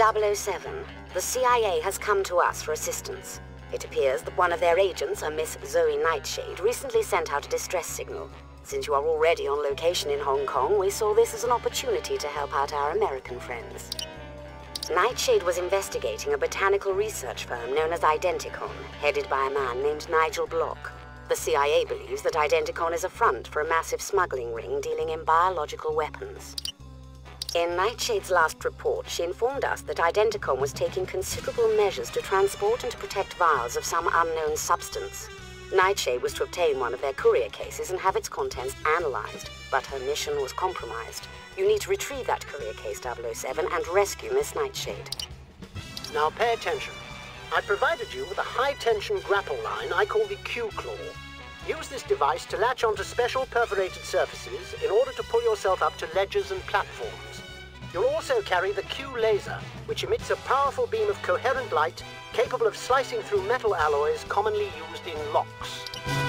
007, the CIA has come to us for assistance. It appears that one of their agents, a Miss Zoe Nightshade, recently sent out a distress signal. Since you are already on location in Hong Kong, we saw this as an opportunity to help out our American friends. Nightshade was investigating a botanical research firm known as Identicon, headed by a man named Nigel Block. The CIA believes that Identicon is a front for a massive smuggling ring dealing in biological weapons. In Nightshade's last report, she informed us that Identicon was taking considerable measures to transport and to protect vials of some unknown substance. Nightshade was to obtain one of their courier cases and have its contents analyzed, but her mission was compromised. You need to retrieve that courier case, 007, and rescue Miss Nightshade. Now pay attention. I provided you with a high-tension grapple line I call the Q-Claw. Use this device to latch onto special perforated surfaces in order to pull yourself up to ledges and platforms. You'll also carry the Q-Laser, which emits a powerful beam of coherent light capable of slicing through metal alloys commonly used in locks.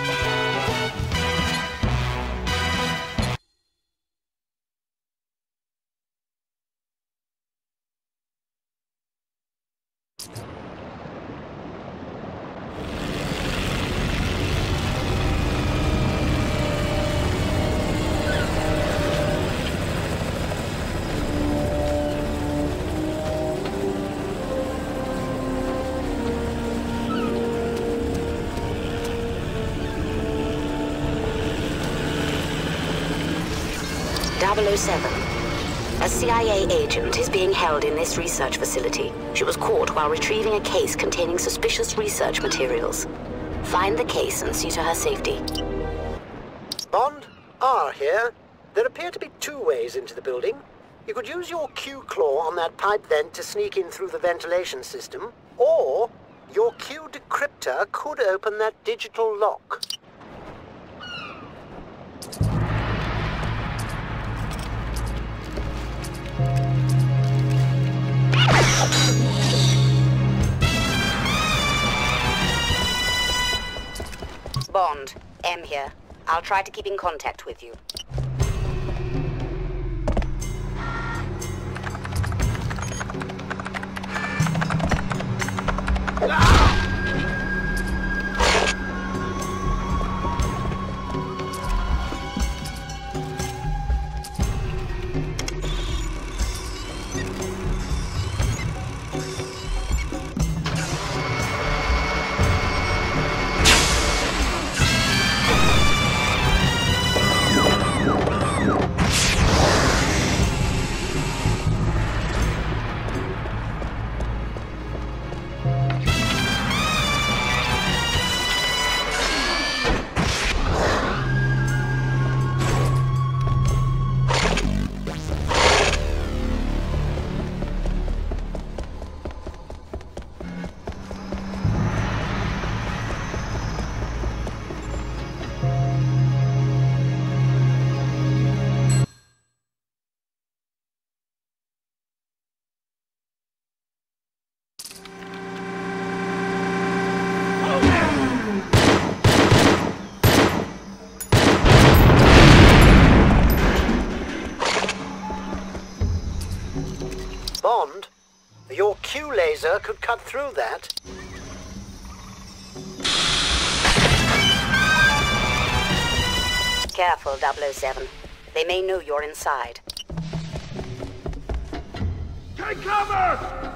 A CIA agent is being held in this research facility. She was caught while retrieving a case containing suspicious research materials. Find the case and see to her safety. Bond, R here. There appear to be two ways into the building. You could use your Q-Claw on that pipe vent to sneak in through the ventilation system, or your Q-Decryptor could open that digital lock. Bond, M here. I'll try to keep in contact with you. Bond, your Q-Laser could cut through that. Careful, 007. They may know you're inside. Take cover!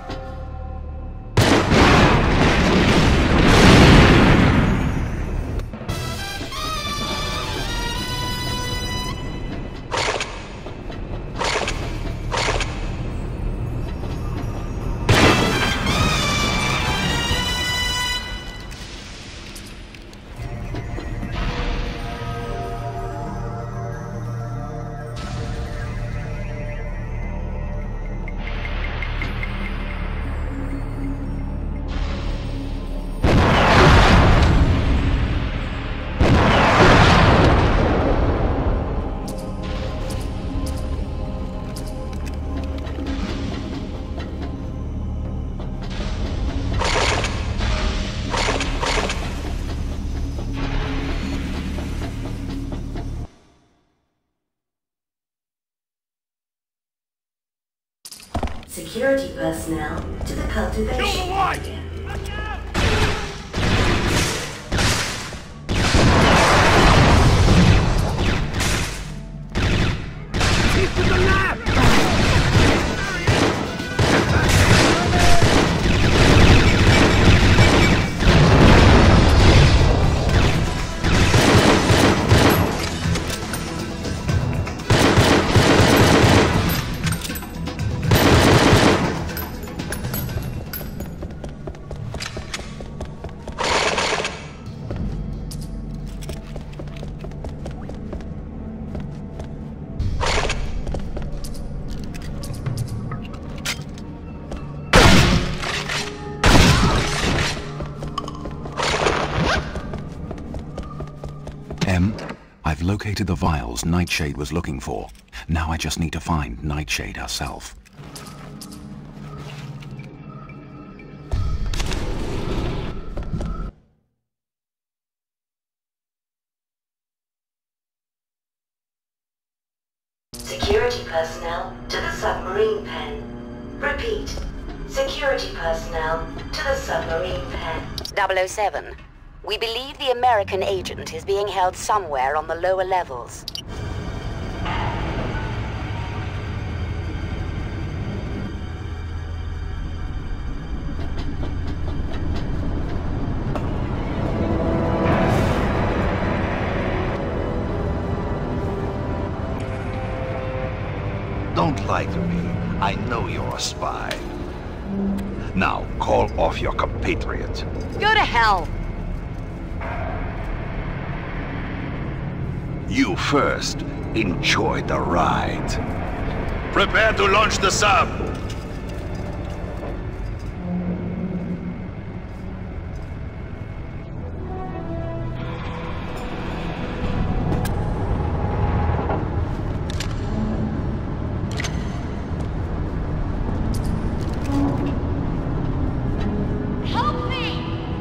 Security personnel to the cultivation. Kill the light! He's to the left! I've located the vials Nightshade was looking for. Now I just need to find Nightshade herself. Security personnel to the submarine pen. Repeat. Security personnel to the submarine pen. 007. We believe the American agent is being held somewhere on the lower levels. Don't lie to me. I know you're a spy. Now, call off your compatriot. Go to hell! You first. Enjoy the ride. Prepare to launch the sub! Help me!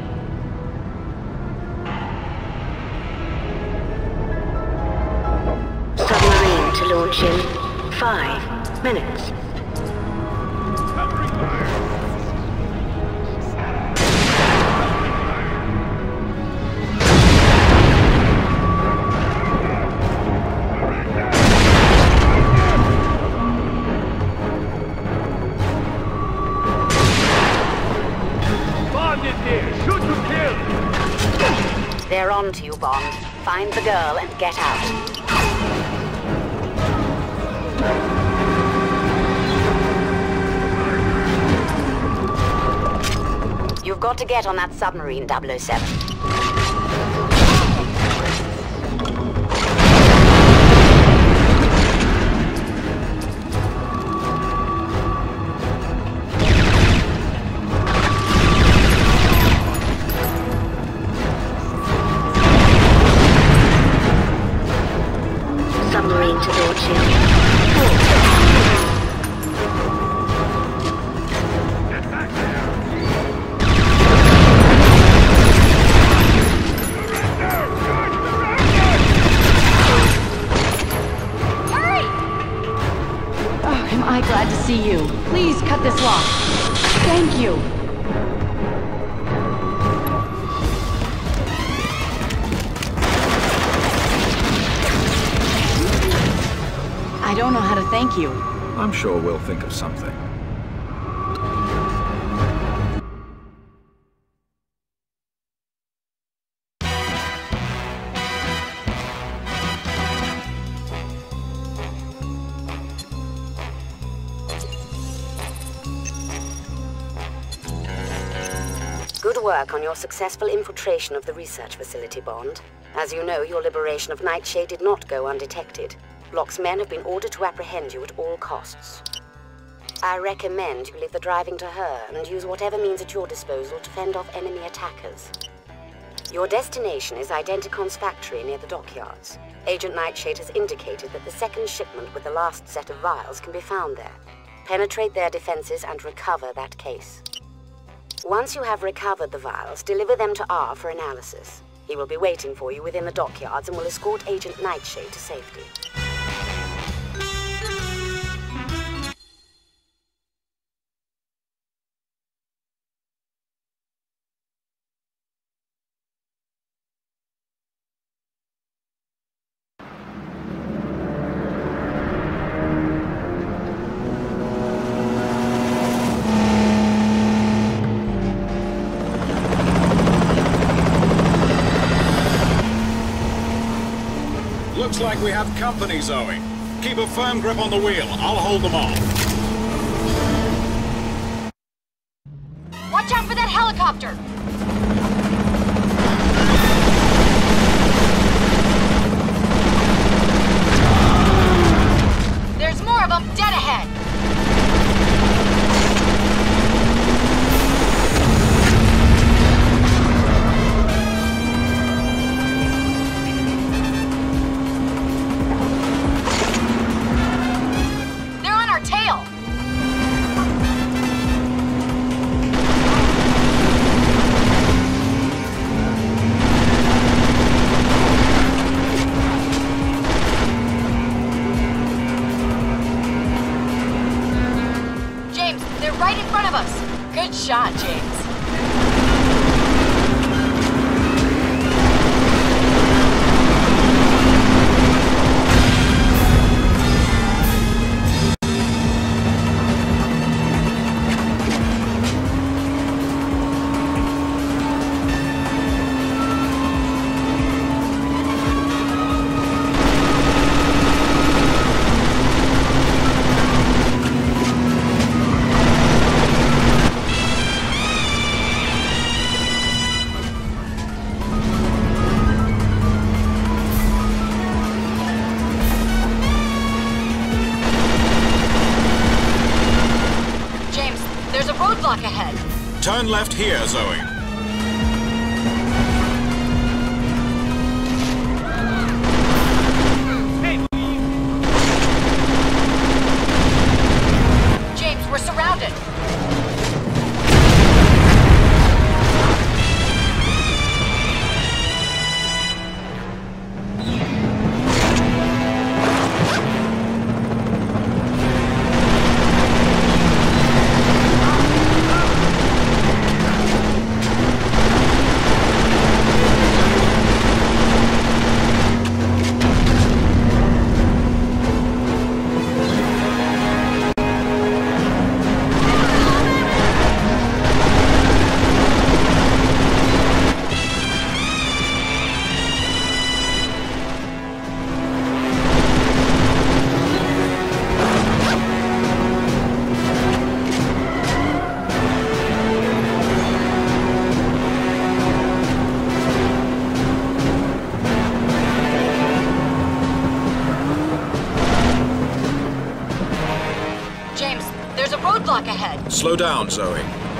Submarine to launch in 5 minutes. Covering fire! Bond is here! Shoot to kill! They're on to you, Bond. Find the girl and get out. You've got to get on that submarine, 007. Submarine to launch in 4. Am I glad to see you. Please cut this lock. Thank you. I don't know how to thank you. I'm sure we'll think of something. Good work on your successful infiltration of the research facility, Bond. As you know, your liberation of Nightshade did not go undetected. Block's men have been ordered to apprehend you at all costs. I recommend you leave the driving to her and use whatever means at your disposal to fend off enemy attackers. Your destination is Identicon's factory near the dockyards. Agent Nightshade has indicated that the second shipment with the last set of vials can be found there. Penetrate their defenses and recover that case. Once you have recovered the vials, deliver them to R for analysis. He will be waiting for you within the dockyards and will escort Agent Nightshade to safety. we have company, Zoe. Keep a firm grip on the wheel. I'll hold them off. Watch out for that helicopter! There's more of them dead ahead! They're on our tail! Right in front of us. Good shot, James. Ahead. Turn left here, Zoe. James, we're surrounded. There's a roadblock ahead. Slow down, Zoe.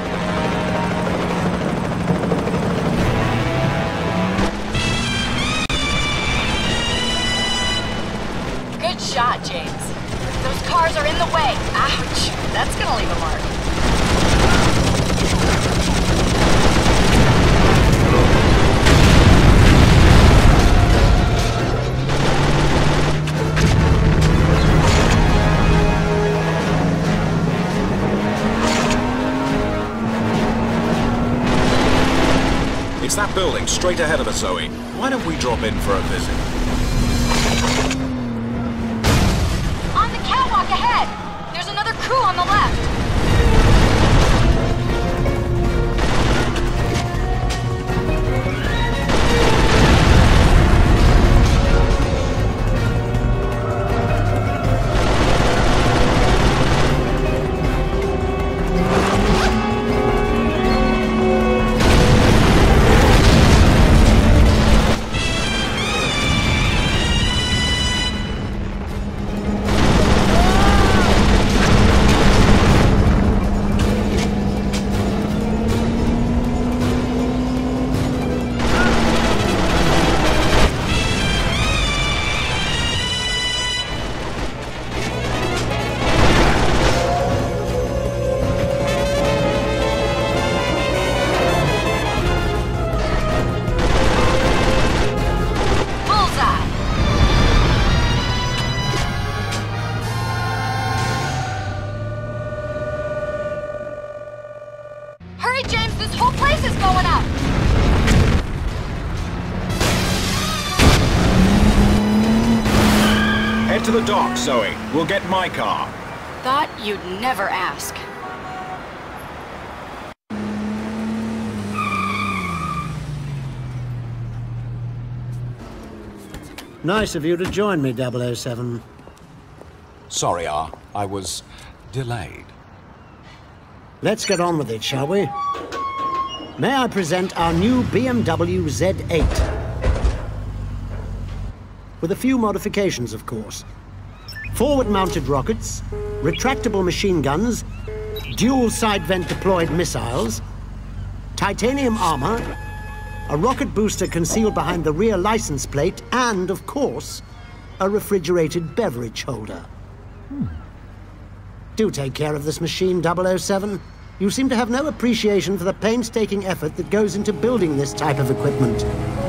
Good shot, James. Those cars are in the way. Ouch. That's gonna leave a mark. It's that building straight ahead of us, Zoe. Why don't we drop in for a visit? On the catwalk ahead! There's another crew on the left! Head to the dock, Zoe. We'll get my car. Thought you'd never ask. Nice of you to join me, 007. Sorry, R. I was delayed. Let's get on with it, shall we? May I present our new BMW Z8? With a few modifications, of course. Forward-mounted rockets, retractable machine guns, dual side-vent deployed missiles, titanium armor, a rocket booster concealed behind the rear license plate, and, of course, a refrigerated beverage holder. Do take care of this machine, 007. You seem to have no appreciation for the painstaking effort that goes into building this type of equipment.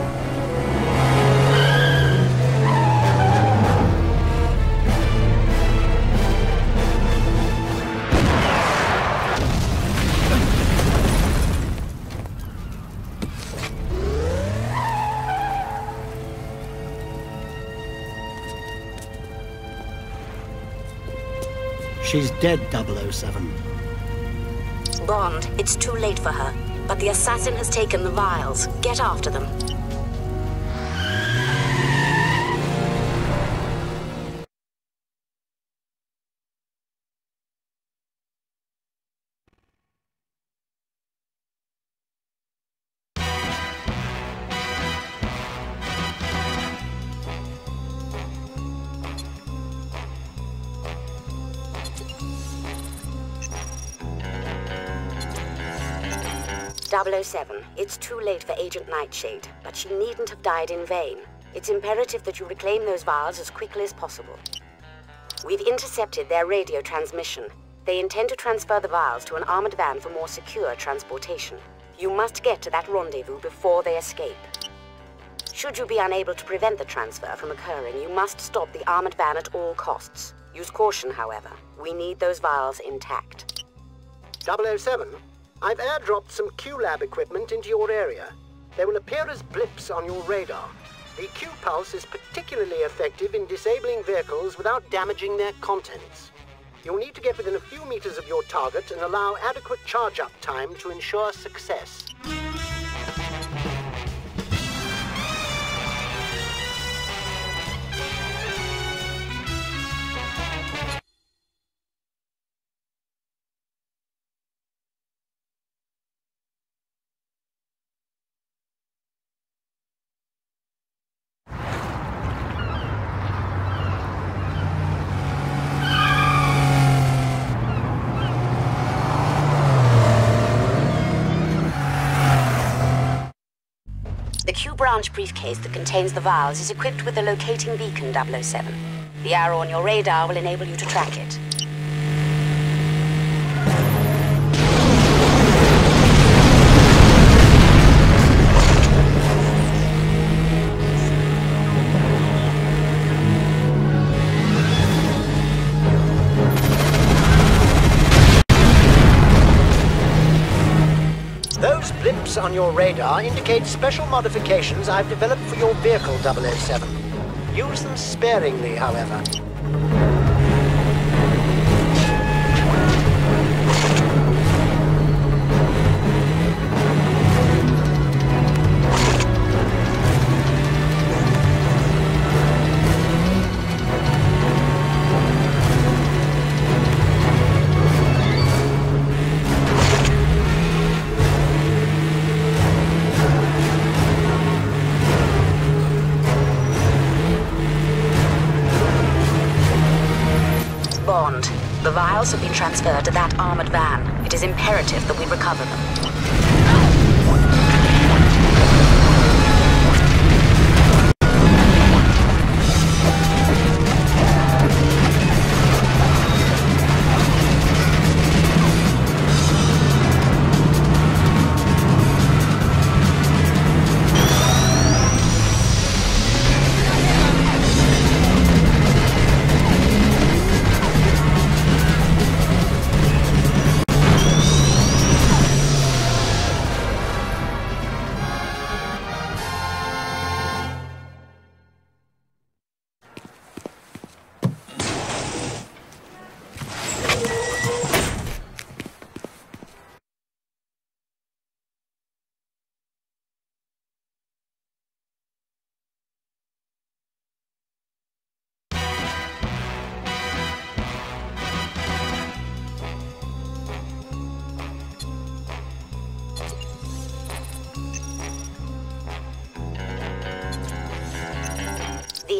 She's dead, 007. Bond, it's too late for her. But the assassin has taken the vials. Get after them. .007, it's too late for Agent Nightshade, but she needn't have died in vain. It's imperative that you reclaim those vials as quickly as possible. We've intercepted their radio transmission. They intend to transfer the vials to an armored van for more secure transportation. You must get to that rendezvous before they escape. Should you be unable to prevent the transfer from occurring, you must stop the armored van at all costs. Use caution, however. We need those vials intact. 007? I've airdropped some Q-Lab equipment into your area. They will appear as blips on your radar. The Q-Pulse is particularly effective in disabling vehicles without damaging their contents. You'll need to get within a few meters of your target and allow adequate charge-up time to ensure success. The Q-branch briefcase that contains the vials is equipped with a locating beacon, 007. The arrow on your radar will enable you to track it. Those blips on your radar indicate special modifications I've developed for your vehicle, 007. Use them sparingly, however. Bond, the vials have been transferred to that armored van. It is imperative that we recover them.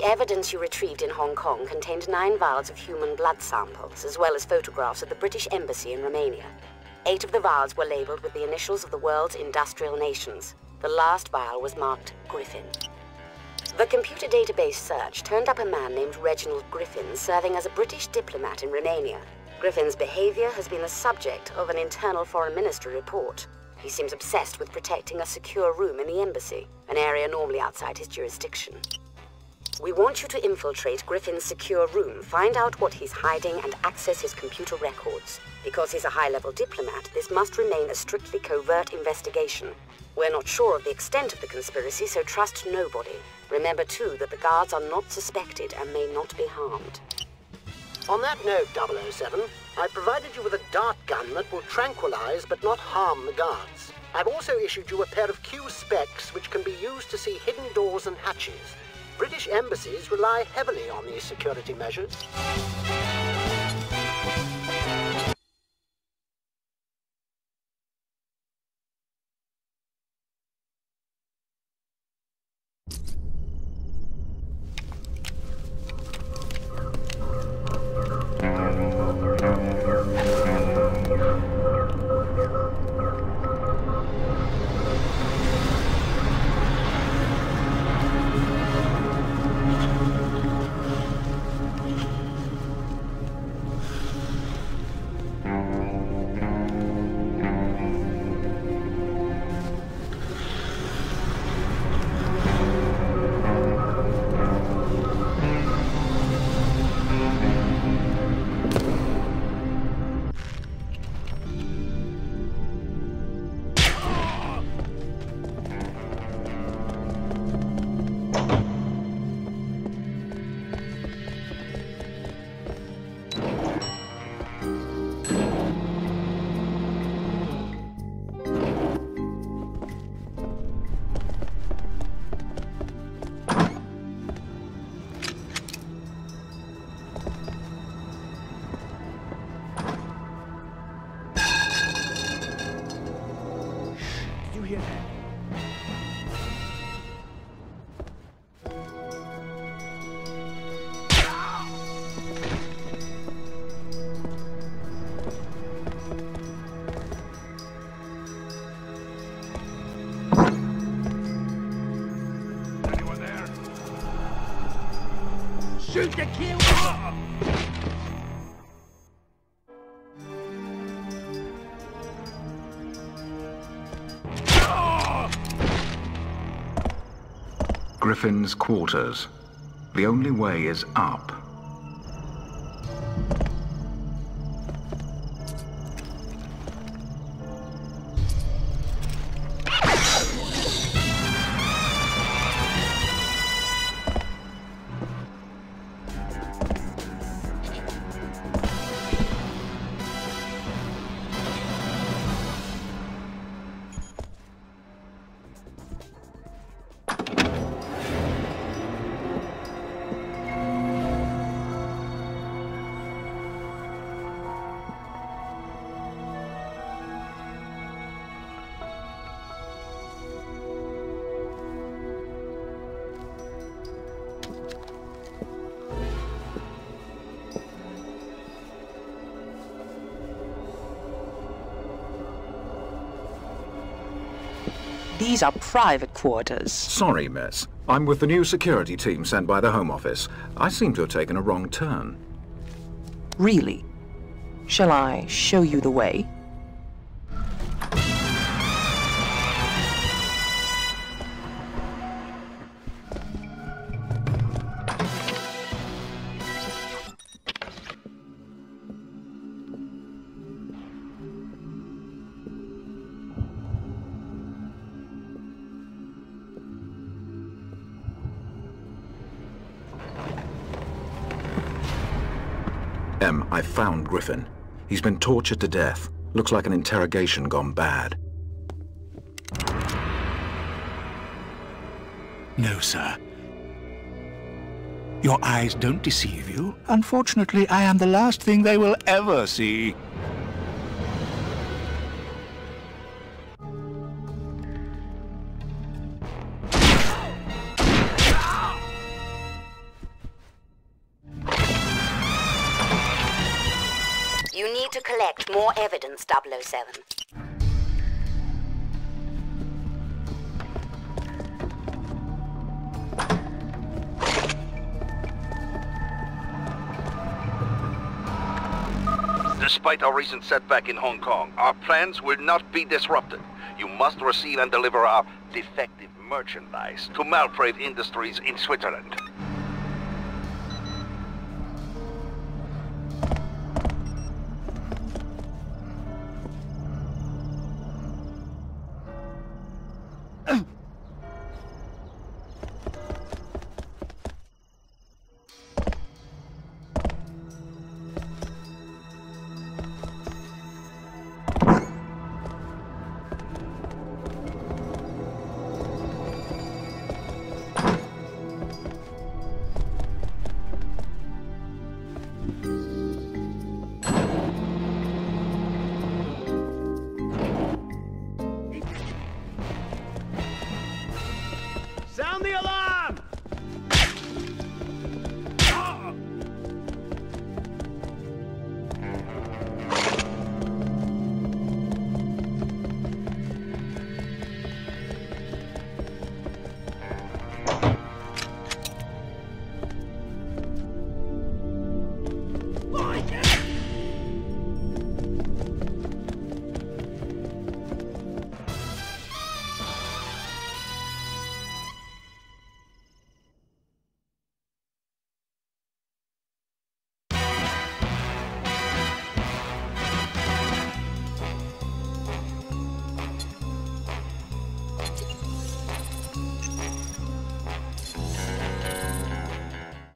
The evidence you retrieved in Hong Kong contained 9 vials of human blood samples, as well as photographs of the British Embassy in Romania. 8 of the vials were labeled with the initials of the world's industrial nations. The last vial was marked Griffin. The computer database search turned up a man named Reginald Griffin serving as a British diplomat in Romania. Griffin's behavior has been the subject of an internal foreign ministry report. He seems obsessed with protecting a secure room in the embassy, an area normally outside his jurisdiction. We want you to infiltrate Griffin's secure room, find out what he's hiding, and access his computer records. Because he's a high-level diplomat, this must remain a strictly covert investigation. We're not sure of the extent of the conspiracy, so trust nobody. Remember, too, that the guards are not suspected and may not be harmed. On that note, 007, I provided you with a dart gun that will tranquilize but not harm the guards. I've also issued you a pair of Q specs which can be used to see hidden doors and hatches. British embassies rely heavily on these security measures. Shoot to kill! Griffin's quarters. The only way is up. These are private quarters. Sorry, miss. I'm with the new security team sent by the Home Office. I seem to have taken a wrong turn. Really? Shall I show you the way? I found Griffin. He's been tortured to death. Looks like an interrogation gone bad. No, sir. Your eyes don't deceive you. Unfortunately, I am the last thing they will ever see. need to collect more evidence, 007. Despite our recent setback in Hong Kong, our plans will not be disrupted. You must receive and deliver our defective merchandise to Malprave Industries in Switzerland.